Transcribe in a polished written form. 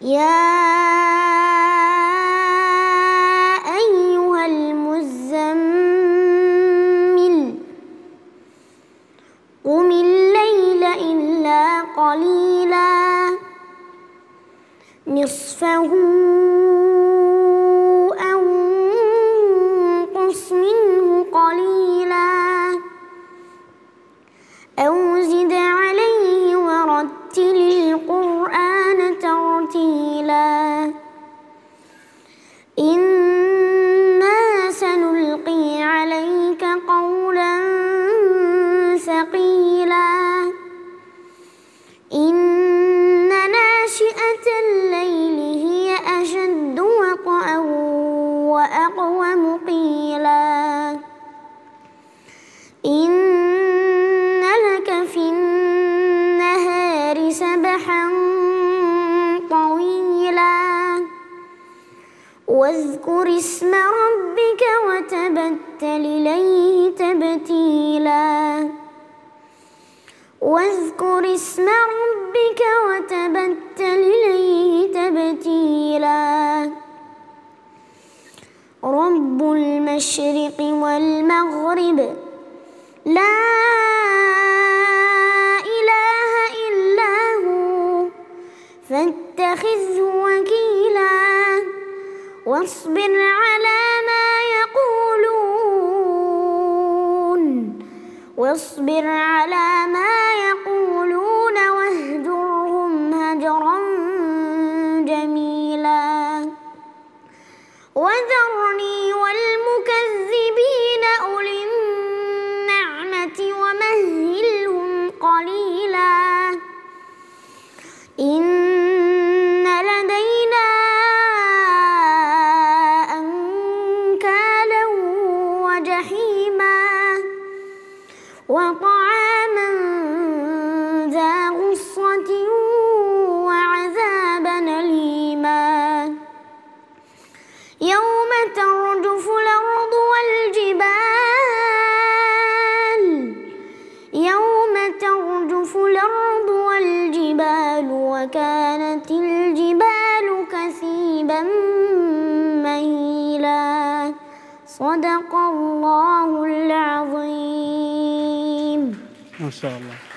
يا أيها المزمل قم الليل إلا قليلا نصفه أو انقص منه قليلا أو زد عليه ورتل القرآن ترتيلا إنا سنلقي عليك قولا ثقيلا إن ناشئة الليل هي أشد وطئا وأقوم قيلا إن لك في النهار سبحا طويلا واذكر اسم ربك وتبتل إليه تبتيلا واذكر اسم ربك وتبتل إليه تبتيلا رب المشرق والمغرب لا إله إلا هو فاتخذه وكيلا واصبر على ما يقولون واهجرهم هجرا جميلا وذرني والمكذبين أولي النعمة ومهلهم قليلا إن لدينا أنكالا وجحيما وطعاما ذا غصة وعذابا أليما يوم ترجف الأرض والجبال وكانت الجبال كثيبا مهيلا صدق الله العظيم. ما شاء الله.